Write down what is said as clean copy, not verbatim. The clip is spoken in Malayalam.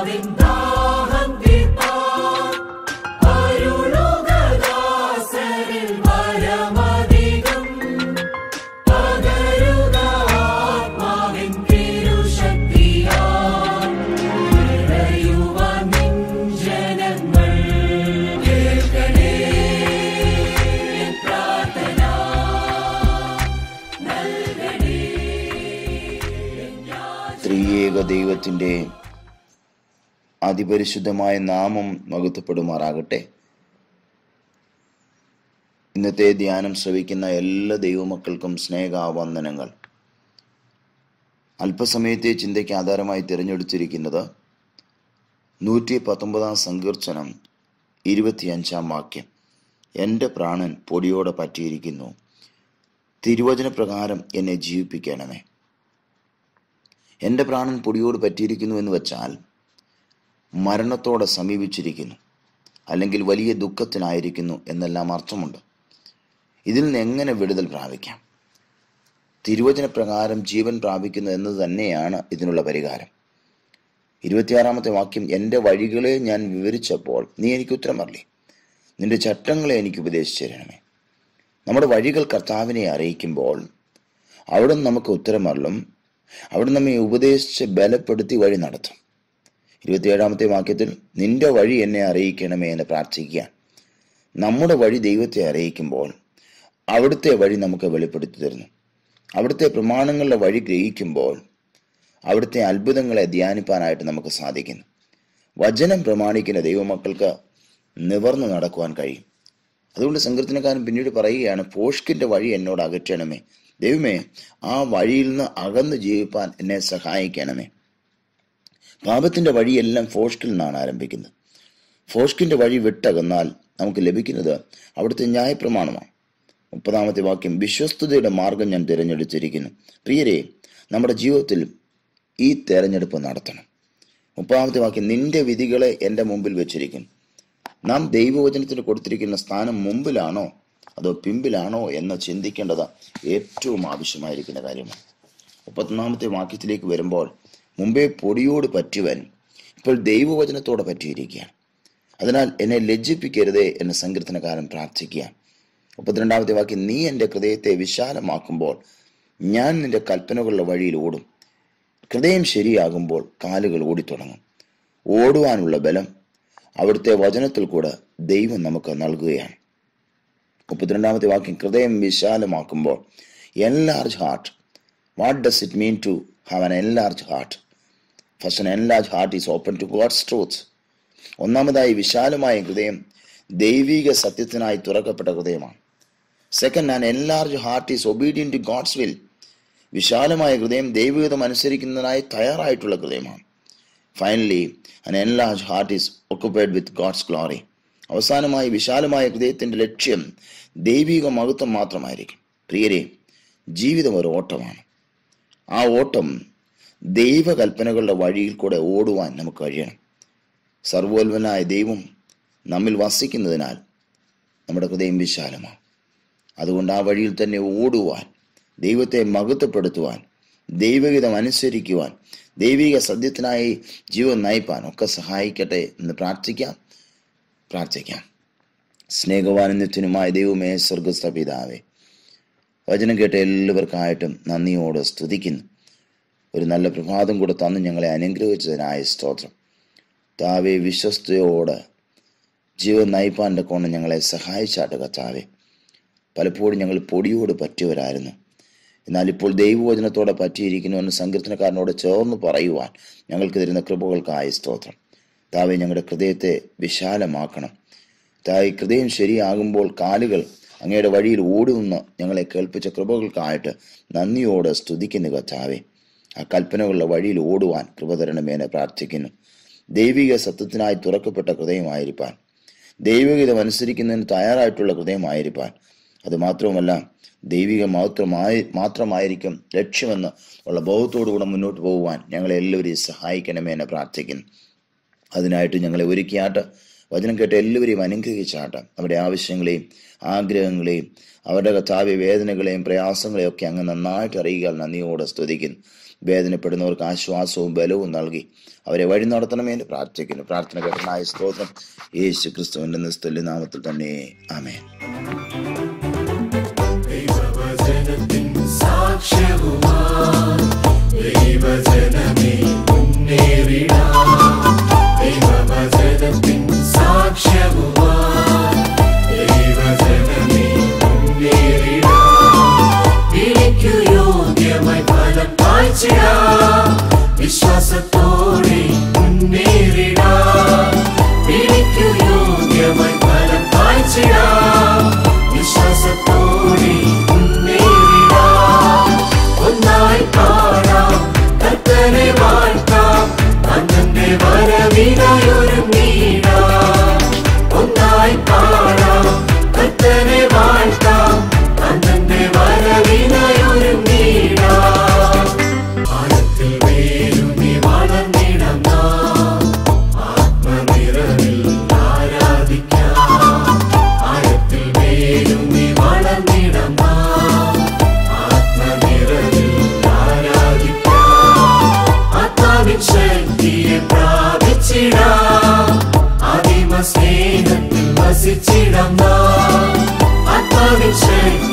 ദൈവത്തിൻ്റെ അതിപരിശുദ്ധമായ നാമം മഹത്വപ്പെടുമാറാകട്ടെ. ഇന്നത്തെ ധ്യാനം ശ്രവിക്കുന്ന എല്ലാ ദൈവമക്കൾക്കും സ്നേഹവന്ദനങ്ങൾ. അല്പസമയത്തെ ചിന്തയ്ക്ക് ആധാരമായി തിരഞ്ഞെടുത്തിരിക്കുന്നത് 119 സങ്കീർത്തനം 25 വാക്യം. എൻ്റെ പ്രാണൻ പൊടിയോടെ പറ്റിയിരിക്കുന്നു, തിരുവചന പ്രകാരം എന്നെ ജീവിപ്പിക്കണമേ. എൻ്റെ പ്രാണൻ പൊടിയോട് പറ്റിയിരിക്കുന്നു എന്ന് വെച്ചാൽ മരണത്തോടെ സമീപിച്ചിരിക്കുന്നു, അല്ലെങ്കിൽ വലിയ ദുഃഖത്തിനായിരിക്കുന്നു എന്നെല്ലാം അർത്ഥമുണ്ട്. ഇതിൽ നിന്ന് എങ്ങനെ വിടുതൽ പ്രാപിക്കാം? തിരുവചന പ്രകാരം ജീവൻ പ്രാപിക്കുന്നു എന്നത് തന്നെയാണ് ഇതിനുള്ള പരിഹാരം. 26 വാക്യം, എൻ്റെ വഴികളെ ഞാൻ വിവരിച്ചപ്പോൾ നീ എനിക്ക് ഉത്തരം അരുളി, നിന്റെ ചട്ടങ്ങളെ എനിക്ക് ഉപദേശിച്ചു തരണമേ. നമ്മുടെ വഴികൾ കർത്താവിനെ അറിയിക്കുമ്പോൾ അവിടെ നമുക്ക് ഉത്തരമരുളും. അവിടെ നമ്മെ ഉപദേശിച്ച് ബലപ്പെടുത്തി വഴി നടത്തും. 27 വാക്യത്തിൽ നിന്റെ വഴി എന്നെ അറിയിക്കണമേ എന്ന് പ്രാർത്ഥിക്കുക. നമ്മുടെ വഴി ദൈവത്തെ അറിയിക്കുമ്പോൾ അവിടുത്തെ വഴി നമുക്ക് വെളിപ്പെടുത്തി തരുന്നു. അവിടുത്തെ പ്രമാണങ്ങളുടെ വഴി ഗ്രഹിക്കുമ്പോൾ അവിടുത്തെ അത്ഭുതങ്ങളെ ധ്യാനിപ്പാനായിട്ട് നമുക്ക് സാധിക്കുന്നു. വചനം പ്രമാണിക്കുന്ന ദൈവമക്കൾക്ക് നിവർന്നു നടക്കുവാൻ കഴിയും. അതുകൊണ്ട് സങ്കീർത്തനക്കാരൻ പിന്നീട് പറയുകയാണ്, ഫോഷ്കിന്റെ വഴി എന്നോട് അകറ്റണമേ. ദൈവമേ, ആ വഴിയിൽ നിന്ന് അകന്ന് ജീവിപ്പാൻ എന്നെ സഹായിക്കണമേ. പാപത്തിന്റെ വഴിയെല്ലാം ഫോഷ്കിൽ നിന്നാണ് ആരംഭിക്കുന്നത്. ഫോഷ്കിന്റെ വഴി വിട്ടകന്നാൽ നമുക്ക് ലഭിക്കുന്നത് അവിടുത്തെ ന്യായപ്രമാണമാണ്. 30 വാക്യം, വിശ്വസ്തതയുടെ മാർഗം ഞാൻ തിരഞ്ഞെടുത്തിരിക്കുന്നു. പ്രിയരെ, നമ്മുടെ ജീവിതത്തിൽ ഈ തെരഞ്ഞെടുപ്പ് നടത്തണം. 30 വാക്യം, നിന്റെ വിധികളെ എൻ്റെ മുമ്പിൽ വെച്ചിരിക്കുന്നു. നാം ദൈവവചനത്തിന് കൊടുത്തിരിക്കുന്ന സ്ഥാനം മുമ്പിലാണോ അതോ പിമ്പിലാണോ എന്ന് ചിന്തിക്കേണ്ടത് ഏറ്റവും ആവശ്യമായിരിക്കുന്ന കാര്യമാണ്. 31 വാക്യത്തിലേക്ക് വരുമ്പോൾ, മുമ്പേ പൊടിയോട് പറ്റിയവൻ ഇപ്പോൾ ദൈവവചനത്തോടെ പറ്റിയിരിക്കുകയാണ്. അതിനാൽ എന്നെ ലജ്ജിപ്പിക്കരുതേ എന്ന് സങ്കീർത്തനക്കാരൻ പ്രാർത്ഥിക്കുക. 32 വാക്യം, നീ എൻ്റെ ഹൃദയത്തെ വിശാലമാക്കുമ്പോൾ ഞാൻ നിന്റെ കൽപ്പനകളുടെ വഴിയിൽ ഓടും. ഹൃദയം ശരിയാകുമ്പോൾ കാലുകൾ ഓടിത്തുടങ്ങും. ഓടുവാനുള്ള ബലം അവിടുത്തെ വചനത്തിൽ കൂടെ ദൈവം നമുക്ക് നൽകുകയാണ്. 32 വാക്യം, ഹൃദയം വിശാലമാക്കുമ്പോൾ enlarge heart. What does it mean to have an enlarged heart? First, an enlarged heart is open to God's truth. ഒന്നാമതായി, വിശാലമായ ഹൃദയം ദൈവിക സത്യത്തിനായി തുറക്കപ്പെട്ട ഹൃദയമാണ്. Second, an enlarged heart is obedient to God's will. വിശാലമായ ഹൃദയം ദൈവഹിതം അനുസരിക്കുന്നതിനായി തയ്യാറായിട്ടുള്ള ഹൃദയമാണ്. Finally, an enlarged heart is occupied with God's glory. അവസാനമായി, വിശാലമായ ഹൃദയത്തിന്റെ ലക്ഷ്യം ദൈവിക മഹത്വം മാത്രമായിരിക്കും. പ്രിയരെ, ജീവിതം ഒരു ഓട്ടമാണ്. ആ ഓട്ടം ദൈവകൽപ്പനകളുടെ വഴിയിൽ കൂടെ ഓടുവാൻ നമുക്ക് കഴിയണം. സർവോൽവനായ ദൈവം നമ്മിൽ വസിക്കുന്നതിനാൽ നമ്മുടെ ഹൃദയം വിശാലമാണ്. അതുകൊണ്ട് ആ വഴിയിൽ തന്നെ ഓടുവാൻ, ദൈവത്തെ മഹത്വപ്പെടുത്തുവാൻ, ദൈവഹിതം അനുസരിക്കുവാൻ, ദൈവിക സത്യത്തിനായി ജീവൻ നയിപ്പാൻ ഒക്കെ സഹായിക്കട്ടെ എന്ന് പ്രാർത്ഥിക്കാം. സ്നേഹവാനന്യത്തിനുമായ ദൈവമേ, സ്വർഗസ്ഥ പിതാവേ, വചനം കേട്ട എല്ലാവർക്കായിട്ടും നന്ദിയോടെ സ്തുതിക്കുന്നു. ഒരു നല്ല പ്രഭാതം കൂടെ തന്ന് ഞങ്ങളെ അനുഗ്രഹിച്ചതിനായ സ്തോത്രം. താവേ, വിശ്വസ്തയോടെ ജീവൻ നയിപ്പാൻ്റെ കൊണ്ട് ഞങ്ങളെ സഹായിച്ചാട്ട് കർത്താവേ. പലപ്പോഴും ഞങ്ങൾ പൊടിയോട് പറ്റിയവരായിരുന്നു. എന്നാൽ ഇപ്പോൾ ദൈവവചനത്തോടെ പറ്റിയിരിക്കുന്നുവെന്ന് സങ്കീർത്തനക്കാരനോട് ചേർന്ന് പറയുവാൻ ഞങ്ങൾക്ക് തരുന്ന കൃപകൾക്കായി സ്തോത്രം. താവേ, ഞങ്ങളുടെ ഹൃദയത്തെ വിശാലമാക്കണം. താവേ, ഹൃദയം ശരിയാകുമ്പോൾ കാലുകൾ അങ്ങയുടെ വഴിയിൽ ഓടുമെന്ന് ഞങ്ങളെ കേൾപ്പിച്ച കൃപകൾക്കായിട്ട് നന്ദിയോടെ സ്തുതിക്കുന്നു കർത്താവേ. ആ കൽപ്പനകളുടെ വഴിയിൽ ഓടുവാൻ കൃപ തരണമേനെ പ്രാർത്ഥിക്കുന്നു. ദൈവിക സത്യത്തിനായി തുറക്കപ്പെട്ട ഹൃദയമായിരിക്കാൻ, ദൈവഗീതം അനുസരിക്കുന്നതിന് തയ്യാറായിട്ടുള്ള ഹൃദയമായിരിക്കാൻ, അതുമാത്രവുമല്ല ദൈവിക മാത്രമായിരിക്കും ലക്ഷ്യമെന്ന് ഉള്ള ബോധത്തോടുകൂടെ മുന്നോട്ട് പോകുവാൻ ഞങ്ങളെ എല്ലാവരെയും സഹായിക്കണമേ എന്ന് പ്രാർത്ഥിക്കുന്നു. അതിനായിട്ട് ഞങ്ങളെ ഒരുക്കിയാട്ട്, വചനം കേട്ട് എല്ലാവരെയും അനുഗ്രഹിച്ചാട്ട്, അവരുടെ ആവശ്യങ്ങളെയും ആഗ്രഹങ്ങളെയും അവരുടെ കർത്താവ്യ വേദനകളെയും പ്രയാസങ്ങളെയും ഒക്കെ അങ്ങ് നന്നായിട്ട് അറിയുക. നന്ദിയോടെ സ്തുതിക്കുന്നു. വേദനപ്പെടുന്നവർക്ക് ആശ്വാസവും ബലവും നൽകി അവരെ വഴി നടത്തണമേ എന്ന് പ്രാർത്ഥിക്കുന്നു. പ്രാർത്ഥന കേട്ടനായ സ്തോത്രം. യേശു ക്രിസ്തുവിന്റെ നിസ്തുല്യ നാമത്തിൽ തന്നെ. ആമേൻ. വിശ്വാസത്തോടെ മുന്നേറിടാം. വിളിക്കു യോഗ്യമായി ഫലം കാഴ്ചിടാം. വിശ്വാസത്തോടെ മുന്നേറിടാം. ഒന്നായി പാടാം, കർത്തനെ വാഴ്ത്താം, അന്നന്റെ വരവിനായൊരുങ്ങിടാം. ഒന്നായി പാടാം, കർത്തനെ വാഴ്ത്താം, അന്നന്റെ വരവിനായൊരുങ്ങിടാം. ആഴത്തിൽ വേരുന്നി വളർന്നിടം നാം, ആത്മനിറവിൽ ആരാധിക്കാം. ആഴത്തിൽ വേരുന്നി വളർന്നിടം നാം, ആത്മനിറവിൽ ആരാധിക്കാം. ആത്മാവിൻ ശക്തിയെ പ്രാപിച്ചിടാം. ആദിമ സ്നേഹത്തിൽ വസിച്ചിടം നാം. ആത്മാവിൻ ശക്തി